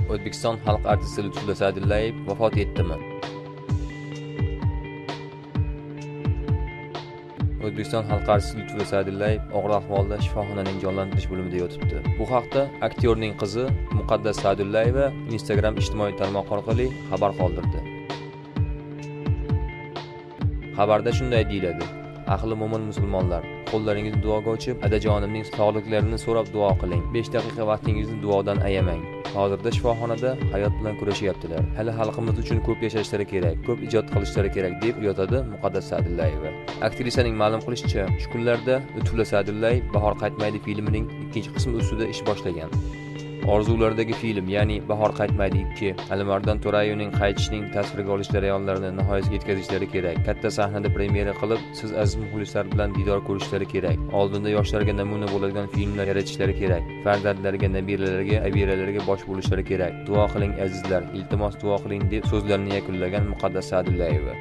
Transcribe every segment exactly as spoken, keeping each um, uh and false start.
O'zbekiston xalq artisti Lutfulla Sa'dullayev vafot etdimi? O'zbekiston xalq artisti Lutfulla Sa'dullayev og'ir ahvolda shifoxonaning jonlantirish bo'limida yotibdi. Bu haqda aktyorning qizi Muqaddas Sa'dullayeva Instagram ijtimoiy tarmoq orqali xabar qoldirdi. Xabarda shunday deyiladi: Ahli mo'min musulmonlar, qo'llaringizni duoga ochib, adajonimning sog'liklarini so'rab duo qiling. besh daqiqa vaqtingizni duodan ayamang. Hozirda shifoxonada hayot bilan kurashyaptilar. Hali xalqimiz uchun ko'p yashashlari kerak, ko'p ijod qilishlari kerak deb yozadi Muqaddas Sa'dullayeva. Aktrisaning ma'lum qilishicha, shu kunlarda Lutfulla Sa'dullayev Bahor qaytmaydi filmining ikkinchi qismi ustida ish boshlagan. Orzulardagi film, ya'ni Bahor qaytmaydi ikki, Alimardon To'rayevning qaytishining tasvirga olish jarayonlarini nihoyasiga yetkazishlari kerak. Katta sahnada premyera qilib, siz aziz muxlislar bilan diydor ko'rishlari kerak. Oldinda yoshlarga namuna bo'ladigan filmlar yaratishlari kerak. Farzandlarga, nabiralarga, abiralarga bosh bo'lishlari kerak. Duo qiling azizlar, iltimos duo qiling deb so'zlarini yakunlagan Muqaddas Sa'dullayeva.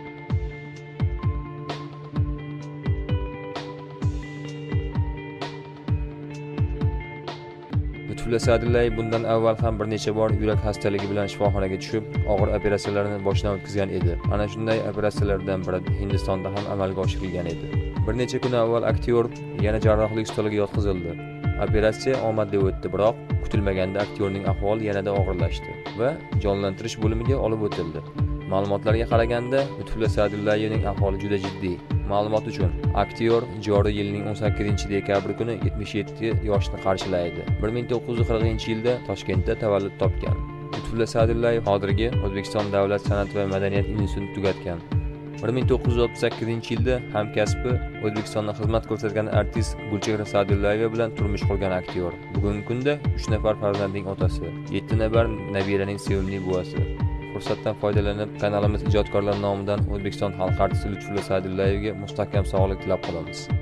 Lutfulla Sa'dullayev bundan avval ham bir necha bor yurak xastaligi bilan shifoxonaga tushib, og'ir operatsiyalarni boshdan o'tkazgan edi. Ana shunday operatsiyalardan biri Hindistonda ham amalga oshirilgan edi. Bir necha kun avval aktyor yana jarrohlik stoliga yotqizildi. Operatsiya omadli o'tdi, biroq kutilmaganda aktyorning ahvoli yanada og'irlashdi va jonlantirish bo'limiga olib o'tildi. Ma'lumotlarga qaraganda, Lutfulla Sa'dullayevning ahvoli juda jiddiy. Ma'lumot uchun, aktyor joriy yilning o'n sakkizinchi dekabr kuni yetmish yetti yoshni qarshilaydi. bir ming to'qqiz yuz qirqinchi yilda Toshkentda tavallud topgan. Lutfulla Sa'dullayev hozirgi O'zbekiston Davlat san'at va madaniyat institutini tugatgan. bir ming to'qqiz yuz o'ttiz sakkizinchi yilda hamkasbi O'zbekistonda xizmat ko'rsatgan artist Gulchehra Sa'dullayeva bilan turmush qurgan aktyor. Bugungi kunda uch nafar farzandning otasi, yetti nafar nabiraning sevimli buvasi. Fursatdan foydalanib, kanalimiz ijodkorlar nomidan O'zbekiston xalq artisti Lutfulla Sa'dullayevga mustahkam sog'lik tilab qolamiz.